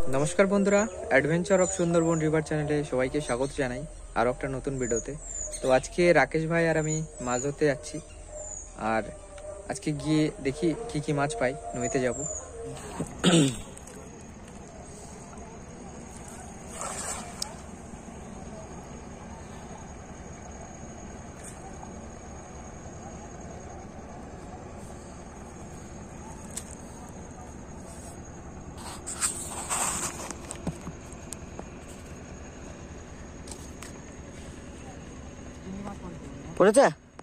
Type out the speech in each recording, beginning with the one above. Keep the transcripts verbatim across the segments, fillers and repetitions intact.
नमस्कार बंधुरा adventure of Sundarban river चैनेले सबाइके स्वागत जानाई आरो एकटा नतून भिडियोते। तो आज के राकेश भाई और आमी माछ धरते जाচ্ছি और आज के गिये देखी की की माछ पाई नदीते जाबो। পড়েছে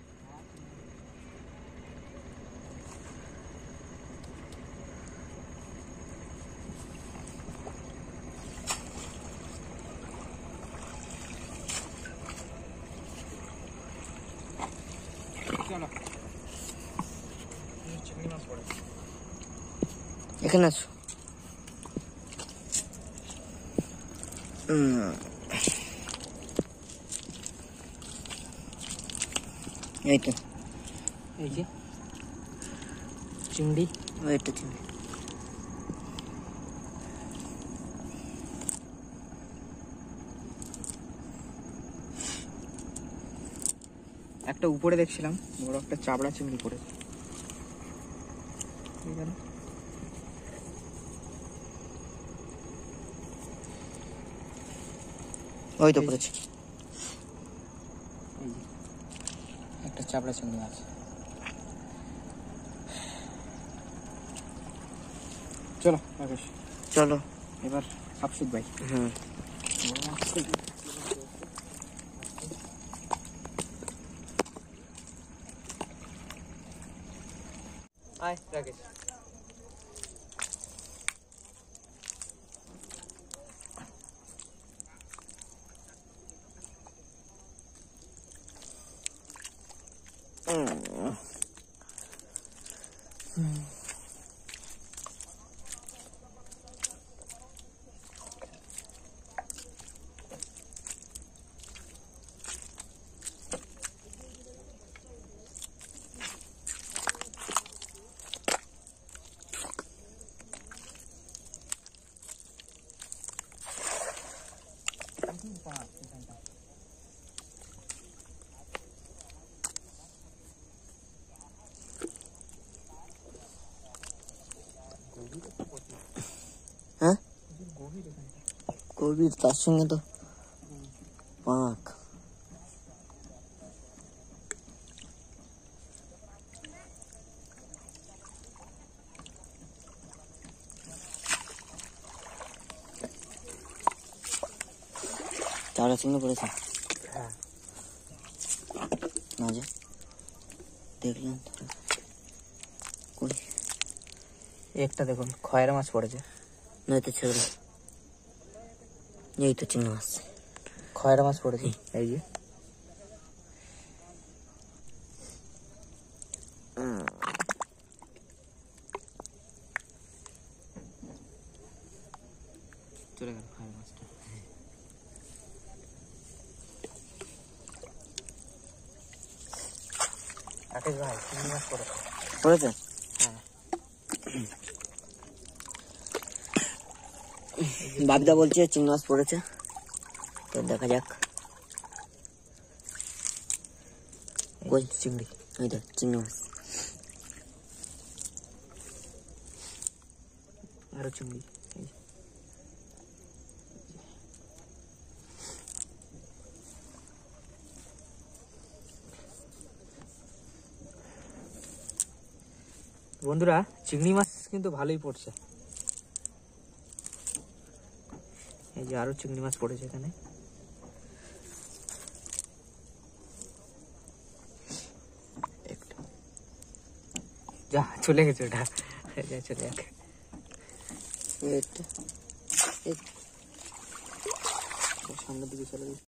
এখানে আছো। এই তো এই যে চিংড়ি, এটা চিংড়ি। একটা উপরে দেখছিলাম বড় একটা চাবড়া চিংড়ি পড়েছে। ওই তো পড়েছে একটা চাবড়া চিংড়ি মাছ। চলো রাকেশ, চলো এবার আফসুদ ভাই। হুম আয় রাকেশ। হ্যাঁ গভীর, তার সঙ্গে তো পাক। চারা চিংড়ি পড়েছে। হ্যাঁ না যে দেখলাম কই একটা দেখুন খয়রা মাছ পড়েছে। নয়তো ছেড়ে দাও। এই তো চিংড়ি মাছ, খয়রা মাছ পড়েছে এই যে। চলে গেল খয়রা মাছটা। রাকেশ ভাই চিংড়ি মাছ পড়েছে। পড়েছে? হ্যাঁ বাবিদা বলছে চিংড়ি মাছ পড়েছে, তো দেখা যাক। কই চিংড়ি? এই দেখ চিংড়ি মাছ, আরো চিংড়ি। বন্ধুরা চিংড়ি মাছ কিন্তু ভালোই পড়ছে। এই যে আরো চিংড়ি মাছ পড়েছে এখানে। যা চলে গেছে ওটা, চলে যাক। সামনের দিকে চলে গেছে।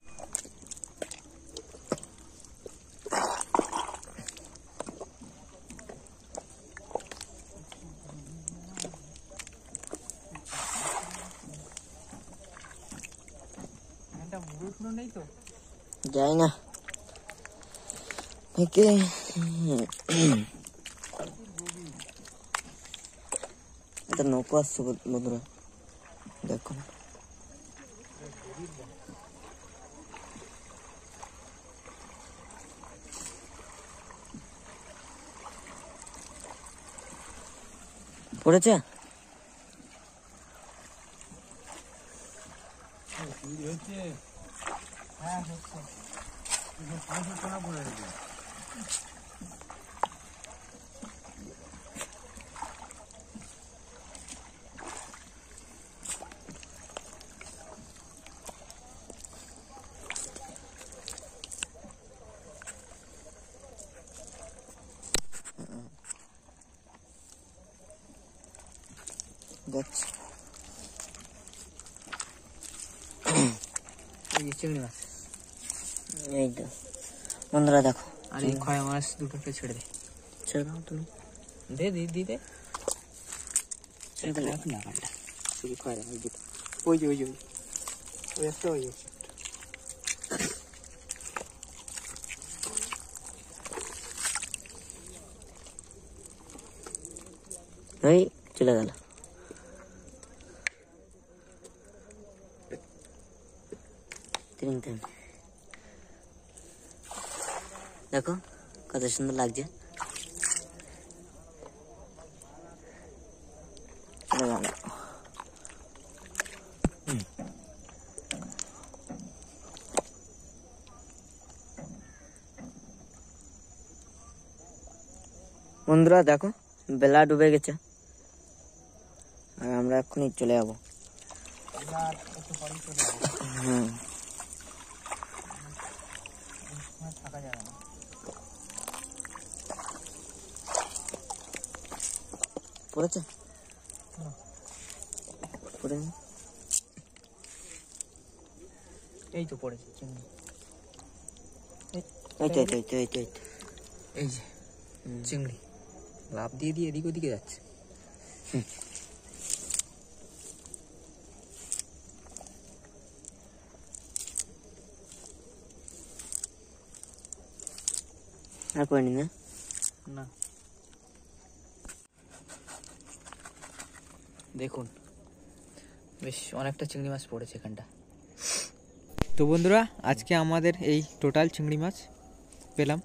যাই না থেকে এটা নৌকা আসছে বন্ধুরা, দেখুন পড়েছে। দেখছি এই যে চিংড়ি মাছ, এই তো বন্ধুরা দেখো। আর এই খয়া মাছ দুটোকে ছেড়ে দে, ছেড়ে দাও তুমি। দে দি দি দে ছেড়ে দাও। রাখ না কালটা শুধু খয়া ওই দুটো, ওই যে ওই যে ওই ওই একটা ওই আছে। এই চলে গেল। তিন তিন দেখো কত সুন্দর লাগছে। চলে গেল। বন্ধুরা দেখো বেলা ডুবে গেছে, আর আমরা এক্ষুনি চলে যাবো। হুম থাকা যাবে না। পড়েছে পড়েনি। এই তো পড়েছে চিংড়ি, এই তো এই তো এই তো এই তো এই তো। এই যে চিংড়ি লাভ দিয়ে দিয়ে এদিক ওদিকে যাচ্ছে। আর পড়েনি না। না দেখুন বেশ অনেকটা চিংড়ি মাছ পড়েছে এখানটা। তো বন্ধুরা আজকে আমাদের এই টোটাল চিংড়ি মাছ পেলাম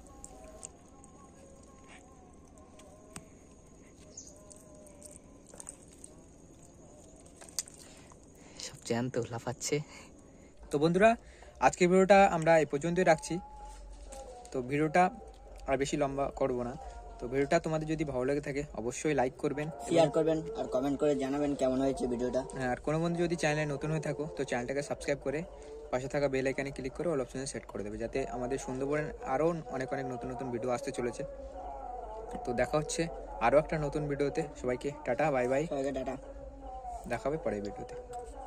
সব জ্যান্ত লাফাচ্ছে। তো বন্ধুরা আজকের ভিডিওটা আমরা এই পর্যন্তই রাখছি। তো ভিডিওটা আর বেশি লম্বা করব না। তো ভিডিওটা তোমাদের যদি ভালো লেগে থাকে অবশ্যই লাইক করবেন, শেয়ার করবেন আর কমেন্ট করে জানাবেন কেমন হয়েছে ভিডিওটা। আর কোনো বন্ধু যদি চ্যানেলে নতুন হয়ে থাকো তো চ্যানেলটাকে সাবস্ক্রাইব করে পাশে থাকা বেল আইকনে ক্লিক করে অল অপশনে সেট করে দেবে, যাতে আমাদের সুন্দরবনের আরও অনেক অনেক নতুন নতুন ভিডিও আসতে চলেছে। তো দেখা হচ্ছে আরও একটা নতুন ভিডিওতে। সবাইকে টাটা বাই বাই, সবাইকে টাটা। দেখা হবে পরের ভিডিওতে।